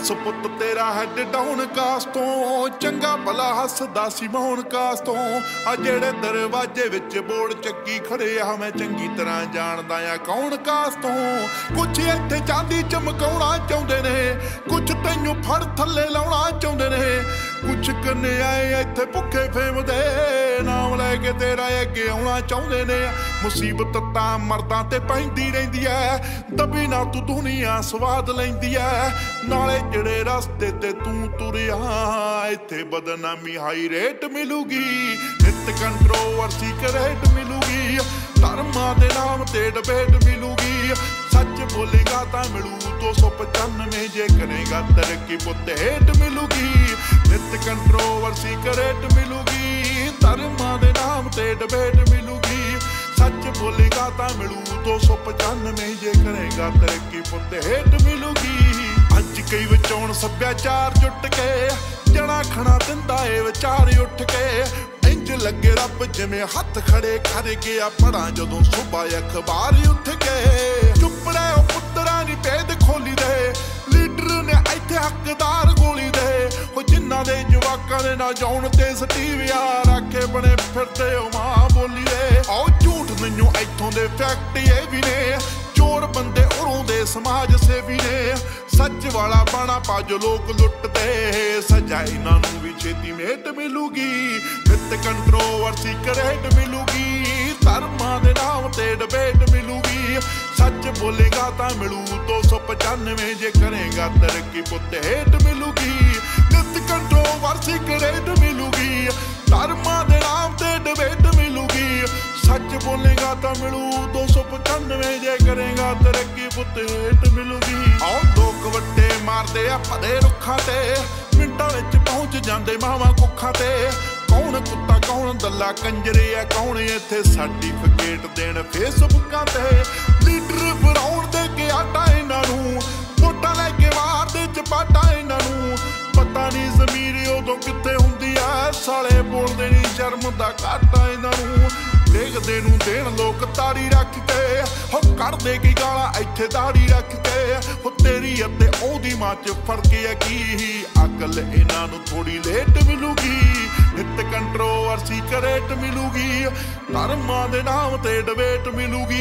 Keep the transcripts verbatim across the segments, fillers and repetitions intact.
पुत तेरा had down cast तो चंगा भला हसदा सी मोहन कास्ट तो आ जेड़े दरवाजे विच बोर्ड चक्की खड़े आ मैं चंगी तरह जानदा आ कौन कास्ट तो कुछ इत्थे चांदी चमकाउणा चाहुंदे ने कुछ तैनूं फड़ थल्ले लाउणा चाहुंदे ने कुछ कन्याए इत्थे भुखे फेमदे नाम लैके तेरा अगे आउणा चाहुंदे ने मुसीबत तां मर्दां ते पैंदी रहिंदी ऐ दबी ना तू दुनिया स्वाद लैंदी ऐ नाले जेड़े रस्ते ते तू तुरिया इत्थे बदनामी हाई रेट मिलूगी नित कंट्रोवर्सी करेट मिलूगी धर्मां दे नाम ते डिबेट मिलूगी सच बोलेगा तां मिलू दो सौ पचानवे जे करेगा तरक्की पुत हेट मिलूगी नित कंट्रोवर्सी करेट मिलूगी धर्मां दे नाम ते डिबेट मिलूगी सच बोलेगा तां मिलू दो सौ पचानवे जे करेगा तरक्की पुत हेट मिलूगी अज कई विचौण सभ्याचार जुट के जड़ा खड़ा दिंदा ए विचार उठ के इंज लगे रब जिवें हथ खड़े कर गया पढ़ा जदों सुबह अखबार उठ के चुप रहे ओ पुत्तरा नी भेद खोली दे लीडर ने इत्थे हकदार गोली दे ओ जिन्हां दे जवाकां दे ना जाउण ते सटीविया राखे बने फिरदे ओ मां बोली दे ओ झूठ नैनूं इत्थों दे फैक्ट ये भी ने चोर बंदे उरों दे समाज सेवी ने सच वाला बाणा पाज लोग लुटते सजा इन्हां नूं भी छेती मेट मिलूगी नित कंट्रोवर्सी करेट मिलूगी धर्मां दे नाम ते डिबेट मिलूगी सच बोलेगा तां मिलू दो सौ पचानवे जे करेगा तरक्की पुत हेट मिलूगी नित कंट्रोवर्सी करेट मिलूगी धर्मां दे नाम ते डिबेट मिलूगी सच बोलेगा तां मिलू दो सौ पचानवे जे करेगा तरक्की पुत हेट मिलूगी आओ लोग वट्टे मारदे आ भदे रुखां ते मिंटां विच पहुंच जांदे मावां कुखां ते कौन कुत्ता कौन दल्ला कंजरे आ कौन इत्थे सर्टिफिकेट देण फेसबुकां ते लीडर बनाउण दे के आटा इन्हां नूं वोटां लैके मारदे चपाटा इन्हां नूं पता नहीं ज़मीर उदों कित्थे हुंदी आ साले बोलदे नी शर्म दा घाटा इन्हां नूं देखदे नूं देण लोक ताड़ी रख के हो कढदे की गालां इत्थे दाड़ी रख के हो तेरी अते ओदी मां च फर्क है की अकल इन्हां नूं थोड़ी लेट मिलूगी नित कंट्रोवर्सी करेट मिलूगी धर्मां दे नाम ते डिबेट मिलूगी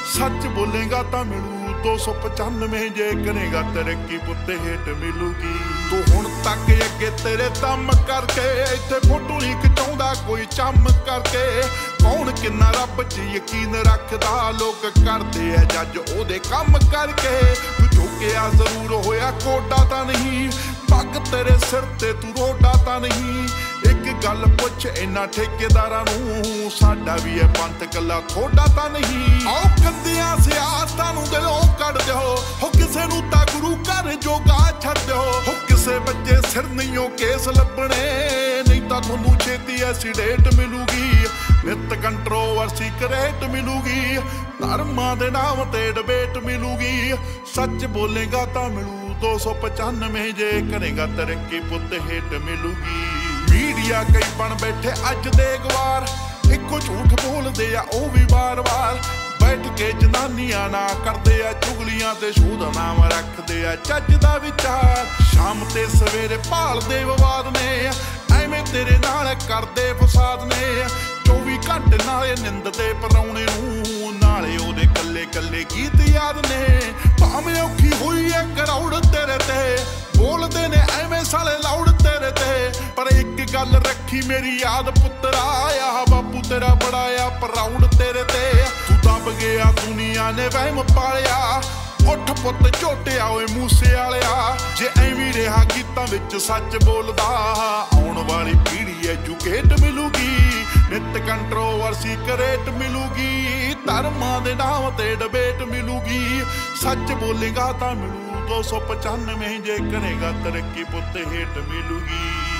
सच बोलेगा तां मिलू दो सौ पचानवे जे करेगा तरक्की पुत हेट मिलूगी तू हुण तक अगे तेरे दम करके इत्थे फोटो नहीं खिचाउंदा कोई चम करके कौन किन्ना रब च यकीन रखदा लोग करदे आ जज ओदे कम करके तू झुकिया जरूर होया कोडा तां नहीं पग तेरे सिर ते तू रोडा तां नहीं एक गल पुछ इन्हां ठेकेदारां नूं साडा भी है पंथ कला थोड़ा तां नहीं आओ कंदियां सियासतां नूं दिलों कढ दिओ हो किसे नूं तां गुरु घर जोगा छड्ड दिओ हो किसे बच्चे सिर नहीं केस लभणे नहीं तां तुहानूं छेती एसीडेट मिलूगी नित कंट्रोवर्सी करेट मिलूगी धर्मां दे नाम ते डिबेट मिलूगी सच बोलेगा तां मिलू दो सौ पचानवे जे करेगा तरक्की पुत हेट मिलूगी मीडिया कई बन बैठे अज दे गवार इको झूठ बोलदे आ ओ भी बार बार बैठ के जनानियां ना करदे आ चुगलियां ते शोध नाम रखदे आ चज दा विचार शाम ते सवेरे भालदे विवाद ने एवें तेरे नाल करदे फसाद ने चौबी घंटे नाले निंद ते पराउणे नूं नाले ओदे कल्ले कल्ले गीत याद ने भावें औखी होई है करौड़ तेरे ते बोलदे ने एवें साले लाउड तेरे ते पर एक गल रखी मेरी याद पुत्तरा आ बापू तेरा बड़ा आ प्राउड तेरे ते तू दब गया दुनिया ने वहम पालिया उठ पुत झोटिया ओए मूसे वालिया जे एवें रहा गीतां विच सच बोलदा आउण वाली पीढ़ी एजुकेट मिलूगी नित कंट्रोवर्सी करेट मिलूगी धर्मां दे नाम ते डिबेट मिलूगी सच बोलेगा तां मिलू दो सौ पचानवे जे करेगा तरक्की पुत हेट मिलूगी।